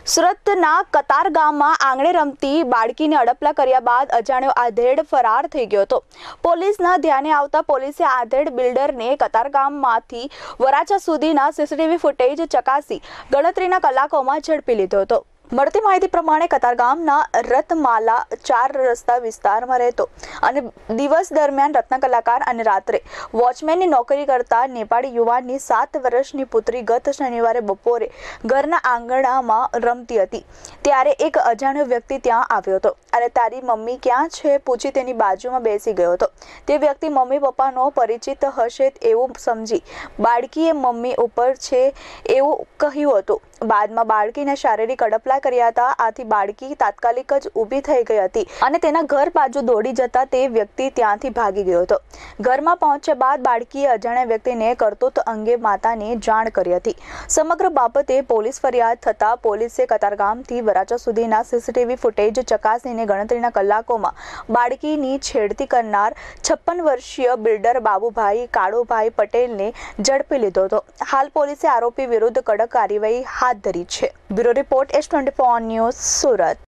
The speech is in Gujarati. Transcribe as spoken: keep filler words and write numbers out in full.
સુરતના કતાર ગામમાં આંગણે રમતી બાળકીને અડપલા કર્યા બાદ અજાણ્યો આધેડ ફરાર થઈ ગયો હતો. પોલીસના ધ્યાને આવતા પોલીસે આધેડ બિલ્ડરને કતાર ગામમાંથી વરાછા સુધીના સીસીટીવી ફૂટેજ ચકાસી ગણતરીના કલાકોમાં ઝડપી લીધો હતો. મળતી માહિતી પ્રમાણે કતારગામના રતમાલા ચાર રસ્તા વિસ્તારમાં રહેતો અને દિવસ દરમિયાન રત્ન કલાકાર અને રાત્રે વોચમેનની નોકરી કરતા નેપાળી યુવાનની સાત વર્ષની પુત્રી ગત શનિવારે બપોરે ઘરના આંગણામાં રમતી હતી ત્યારે એક અજાણ્યો વ્યક્તિ ત્યાં આવ્યો હતો અને તારી મમ્મી ક્યાં છે પૂછી તેની બાજુમાં બેસી ગયો હતો. તે વ્યક્તિ મમ્મી પપ્પાનો પરિચિત હશે એવું સમજી બાળકીએ મમ્મી ઉપર છે એવું કહ્યું હતું. બાદમાં બાળકીને શારીરિક અડપલા કર્યા હતા. આથી બાળકી તાત્કાલિક જ ઊભી થઈ ગઈ હતી અને તેના ઘર બાજુ દોડી જતા તે વ્યક્તિ ત્યાંથી ભાગી ગયો હતો. ઘરમાં પહોંચ્યા બાદ બાળકીએ અજાણ્યા વ્યક્તિને કરતૂત અંગે માતાને જાણ કરી હતી. સમગ્ર બાબતે પોલીસ ફરિયાદ થતા પોલીસે કતારગામથી વરાછા સુધીના સીસીટીવી ફૂટેજ ચકાસીને ગણતરીના કલાકોમાં બાળકીની છેડતી કરનાર છપ્પન વર્ષીય બિલ્ડર બાબુભાઈ કાળુભાઈ પટેલને ઝડપી લીધો હતો. હાલ પોલીસે આરોપી વિરુદ્ધ કડક કાર્યવાહી હાથ ધરી છે. Bureau report S twenty four news Surat.